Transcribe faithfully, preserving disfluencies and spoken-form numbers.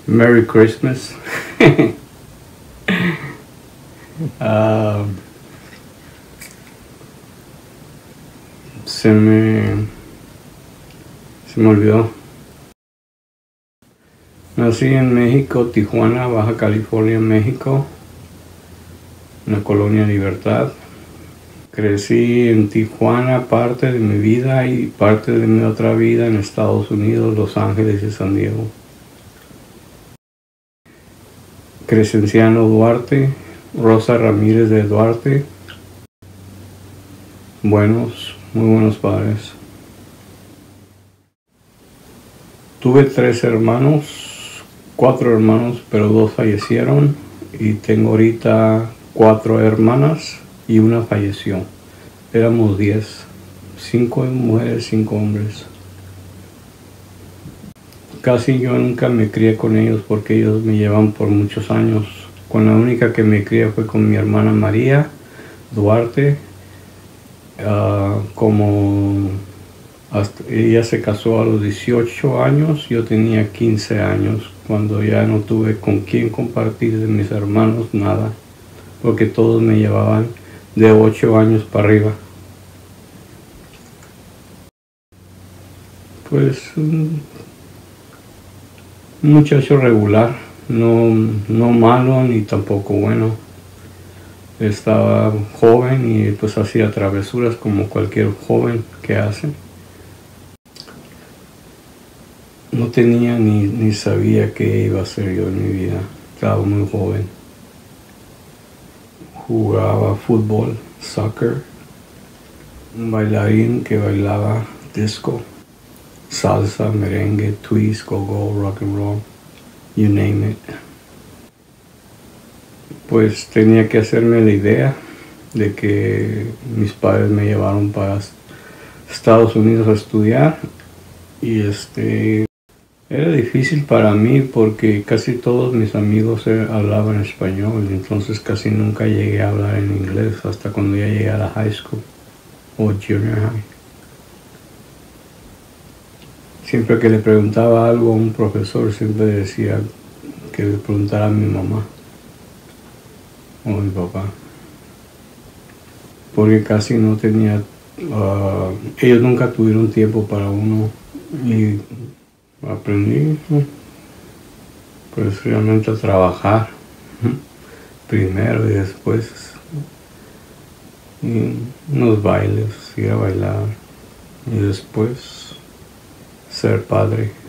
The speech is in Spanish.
Merry Christmas. uh, se me se me olvidó. Nací en México, Tijuana, Baja California, México, en la colonia Libertad. Crecí en Tijuana parte de mi vida y parte de mi otra vida en Estados Unidos, Los Ángeles y San Diego. Crescenciano Duarte, Rosa Ramírez de Duarte. Buenos, muy buenos padres. Tuve tres hermanos, cuatro hermanos, pero dos fallecieron. Y tengo ahorita cuatro hermanas y una falleció. Éramos diez, cinco mujeres, cinco hombres. Casi yo nunca me crié con ellos porque ellos me llevan por muchos años. Con la única que me crié fue con mi hermana María Duarte. Uh, como hasta, ella se casó a los dieciocho años, yo tenía quince años, cuando ya no tuve con quién compartir de mis hermanos nada, porque todos me llevaban de ocho años para arriba. Pues un muchacho regular, no, no malo ni tampoco bueno. Estaba joven y pues hacía travesuras como cualquier joven que hace. No tenía ni, ni sabía qué iba a hacer yo en mi vida. Estaba muy joven. Jugaba fútbol, soccer, un bailarín que bailaba disco, salsa, merengue, twist, go-go, rock and roll, you name it. Pues tenía que hacerme la idea de que mis padres me llevaron para Estados Unidos a estudiar y este era difícil para mí porque casi todos mis amigos hablaban español, entonces casi nunca llegué a hablar en inglés hasta cuando ya llegué a la high school o junior high. Siempre que le preguntaba algo a un profesor, siempre decía que le preguntara a mi mamá o mi papá, porque casi no tenía, uh, ellos nunca tuvieron tiempo para uno y aprendí pues realmente a trabajar primero y después y unos bailes, ir a bailar y después ser padre.